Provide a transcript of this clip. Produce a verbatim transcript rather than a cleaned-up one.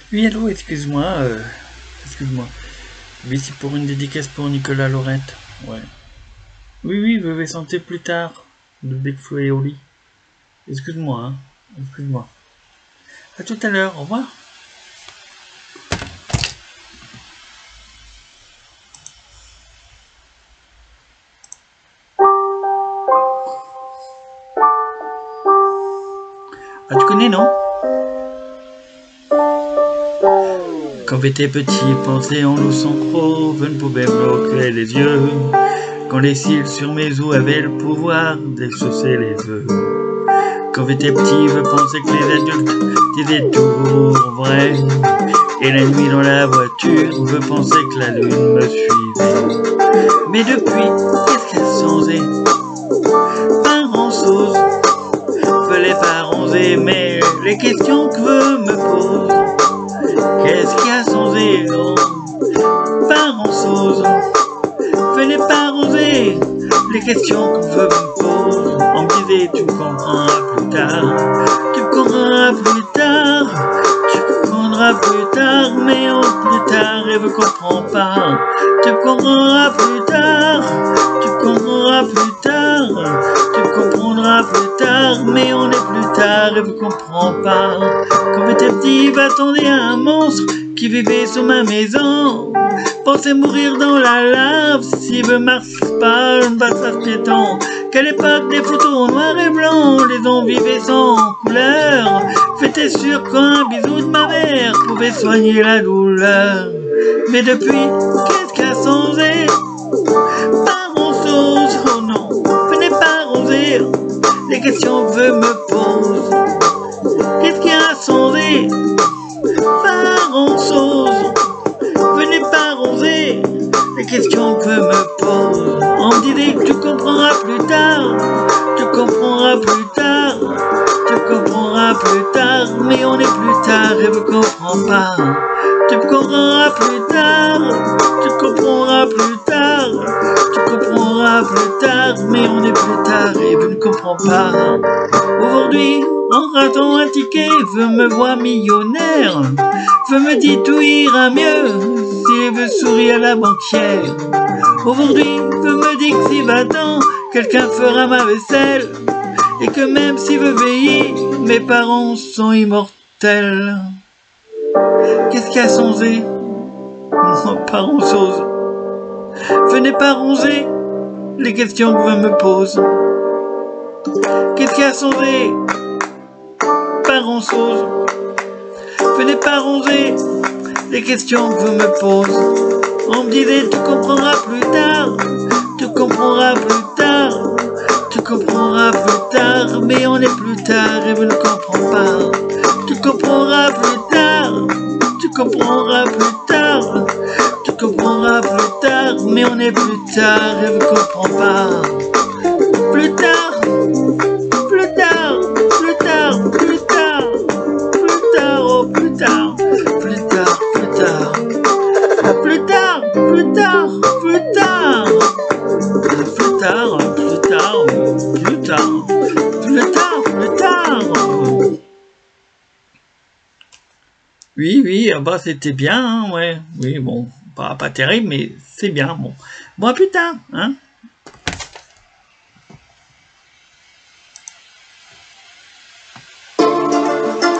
Oui, allô, excuse-moi, euh, excuse-moi. Oui, c'est pour une dédicace pour Nicolas Laurette. Ouais. Oui, oui, veuillez santé plus tard. De Big Flo et Oli. Excuse-moi, hein. Excuse-moi. À tout à l'heure, au revoir. Ah, tu connais, non? Quand j'étais petit, penser en loup sans croc, je ne pouvais bloquer les yeux. Quand les cils sur mes joues avaient le pouvoir d'exaucer les vœux. Quand j'étais petit, je pensais que les adultes disaient toujours vrai. Et la nuit dans la voiture, je pensais que la lune me suivait. Mais depuis, qu'est-ce qui a changé? Pas grand-chose. Je l'ai pas rangé, mais les questions que je me pose. Qu'est-ce qui a changé? Oh, pas grand-chose. Je n'ai pas rangé les questions que je me pose. On me disait, tu me comprendras plus tard. Tu me comprendras plus tard. Tu me comprendras plus tard, mais en plus tard, et je comprends pas. Tu me comprendras plus tard. Tu me comprendras plus tard. Tu me comprendras plus tard, mais on est plus tard et je comprends pas. Quand j'étais petit, j'attendais un monstre qui vivait sous ma maison. Pensais mourir dans la lave si je marche pas un passage piéton. Qu'à l'époque des photos en noir et blanc, les ont vivés sans couleur. J'étais sûr qu'un bisou de ma mère pouvait soigner la douleur. Mais depuis, qu'est-ce qui a changé? Pas grand-chose, oh non, je n'ai pas rosé les questions que je me pose. Qu'est-ce qui a changé? Pas grand-chose. Je n'ai pas rosé les questions que je me pose. On me disait que tu comprendras plus tard. Tu comprendras plus tard. Tu comprendras plus tard. Mais on est plus tard et je comprends pas. Tu comprendras plus tard. Tu comprendras plus tard. Tu comprendras plus tard. Mais on est plus tard et je ne comprends pas. Aujourd'hui, en ratant un ticket, je me vois millionnaire. Je me dis tout ira mieux si je souris à la banquière. Aujourd'hui, je me dis que si va-t'en, quelqu'un fera ma vaisselle. Et que même si je vieillis, mes parents sont immortels. Qu'est-ce qui a changé? Pas grand-chose. Je n'ai pas rangé les questions que je me pose. Qu'est-ce qui a changé? Pas grand-chose. Je n'ai pas rangé les questions que je me pose. On me disait tu comprendras plus tard. Tu comprendras plus tard. Tu comprendras plus tard. Mais on est plus tard et je ne comprends pas. Tu comprendras plus tard. Tu comprendras plus tard. Tu comprendras plus tard. Mais on est plus tard et je ne comprends pas. Plus tard. Plus tard. Plus tard. Plus tard. Plus tard. Oh plus tard. Plus tard. Plus tard. Plus tard. Plus tard. Plus tard. Plus tard. Plus tard. Plus tard. Plus tard. Plus tard. Oui, oui, ah bah c'était bien, hein, ouais. Oui, bon, pas, pas terrible, mais c'est bien, bon. Bon, à plus tard, hein.